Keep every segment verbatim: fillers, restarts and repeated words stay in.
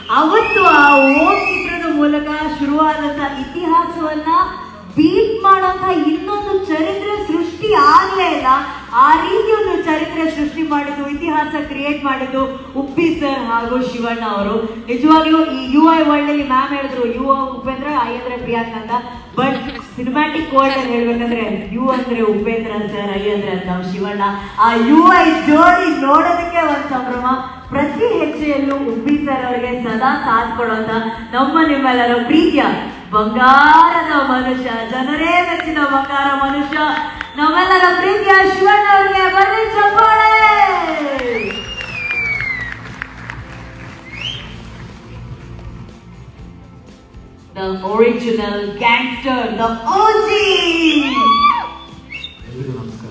ಅವತ್ತು ಆ ಓಂ ಚಿತ್ರದ ಮೂಲಕ ಶುರುವಾದಂತ ಇತಿಹಾಸವನ್ನ ಬೀಟ್ ಮಾಡೋಂಥ ಇನ್ನೊಂದು ಚರಿತ್ರೆ ಸೃಷ್ಟಿ ಆಗ್ಲೇ ಇಲ್ಲ. ಆ ರೀತಿ ಒಂದು ಚರಿತ್ರೆ ಸೃಷ್ಟಿ ಮಾಡಿದ್ದು, ಇತಿಹಾಸ ಕ್ರಿಯೇಟ್ ಮಾಡಿದ್ದು ಉಪ್ಪಿ ಸರ್ ಹಾಗೂ ಶಿವಣ್ಣ ಅವರು. ನಿಜವಾಗ್ಲೂ ಈ ಯು ಐ ವರ್ಲ್ಡ್ ಅಲ್ಲಿ ಮ್ಯಾಮ್ ಹೇಳಿದ್ರು ಯು ಉಪೇಂದ್ರ, ಐ ಅಂದ್ರೆ ಪ್ರಿಯಾಂಕ ಅಂತ. ಬಟ್ ಸಿನಿಮ್ಯಾಟಿಕ್ ವರ್ಲ್ಡ್ ಅಲ್ಲಿ ಹೇಳ್ಬೇಕಂದ್ರೆ ಯು ಅಂದ್ರೆ ಉಪೇಂದ್ರ ಸರ್, ಐ ಅಂದ್ರೆ ನಾವು ಶಿವಣ್ಣ. ಆ ಯು ಐ ಜೋಡಿ ನೋಡೋದಕ್ಕೆ ಒಂದು ಸಂಭ್ರಮ. ಪ್ರತಿ ಹೆಜ್ಜೆಯಲ್ಲೂ ಉಪ್ಪಿ ಸರ್ ಅವರಿಗೆ ಸದಾ ಸಾಥ್ ಕೊಡೋಂತ ನಮ್ಮ ನಿಮ್ಮೆಲ್ಲರ ಪ್ರೀತಿಯ ಬಂಗಾರದ ಮನುಷ್ಯ, ಜನರೇ ಮೆಚ್ಚಿನ ಬಂಗಾರ ಮನುಷ್ಯ, ನಮ್ಮೆಲ್ಲರ ಪ್ರೀತಿಯ ಶಿವಣ್ಣ ಅವರಿಗೆ ಬರ್ಲಿ ಚಪ್ಪಾಳೆ. The original gangster, the O G. ಎಲ್ಲರಿಗೂ ನಮಸ್ಕಾರ.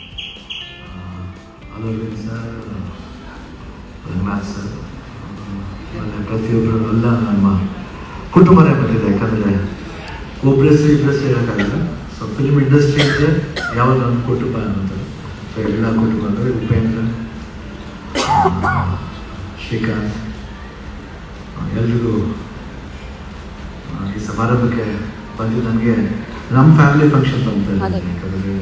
ಅಲೋಲಿನ್ ಸರ್, ರಂಗನಾಥ್ ಸರ್, ಪ್ರತಿಯೊಬ್ಬರು ಎಲ್ಲ ನಮ್ಮ ಕುಟುಂಬನೇ ಬಂದಿದೆ. ಯಾಕಂದರೆ ಒಬ್ಬರಷ್ಟು ಇಬ್ಬರಷ್ಟು ಇರೋಕ್ಕಾಗಲ್ಲ. ಸೊ ಫಿಲ್ಮ್ ಇಂಡಸ್ಟ್ರಿ ಅಂದರೆ ಯಾವುದೋ ಒಂದು ಕುಟುಂಬ ಅನ್ನೋದು. ಸೊ ಎಲ್ಲ ಕುಟುಂಬ ಅಂದರೆ ಉಪೇಂದ್ರ, ಶ್ರೀಕಾಂತ್, ಎಲ್ರಿಗೂ ಈ ಸಮಾರಂಭಕ್ಕೆ ಬಂದು ನನಗೆ ನಮ್ಮ ಫ್ಯಾಮಿಲಿ ಫಂಕ್ಷನ್ ಅಂತ ಇದ್ದೀನಿ. ಯಾಕಂದರೆ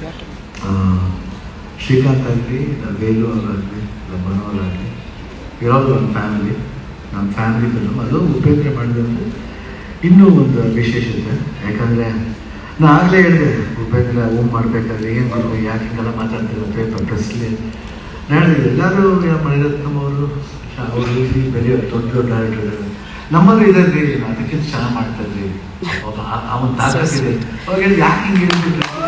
ಶ್ರೀಕಾಂತ್ ಆಗಲಿ, ವೇಲು ಅವರಾಗಲಿ, ಬನವರಾಗಲಿ, ಇರೋದು ಒಂದು ಫ್ಯಾಮಿಲಿ, ನಮ್ಮ ಫ್ಯಾಮಿಲಿ ಫಿಲ್ಮ್. ಅದು ಉಪೇಂದ್ರ ಮಾಡಿದಂತೆ ಇನ್ನೂ ಒಂದು ವಿಶೇಷತೆ. ಯಾಕಂದರೆ ನಾನು ಆಗಲೇ ಹೇಳಿದೆ, ಉಪೇಂದ್ರ ಓಮ್ ಮಾಡಬೇಕಾದ್ರೆ ಏನು ಮಾಡಬೇಕು, ಯಾಕೆ ಹಿಂಗೆಲ್ಲ ಮಾತಾಡ್ತಿರುತ್ತೆ ಪ್ರೆಸ್ಲಿ. ನಾನು ಹೇಳಿದೆ ಎಲ್ಲರೂ ಮಣಿರತ್ನಂ ಅವರು ಅವರು ಬೆಳೆಯೋ ದೊಡ್ಡ ದೊಡ್ಡ ಡೈರೆಕ್ಟರ್ ಇದ್ದಾರೆ, ನಮ್ಮಲ್ಲೂ ಇದರಲ್ಲಿ ಅದಕ್ಕಿಂತ ಚೆನ್ನಾಗಿ ಮಾಡ್ತಾ ಇದ್ರಿ, ಆ ಒಂದು ತಾಕತ್ತಿದೆ. ಅವಾಗ ಯಾಕೆ ಹಿಂಗೆ ಹೇಳ್ತಿದ್ರು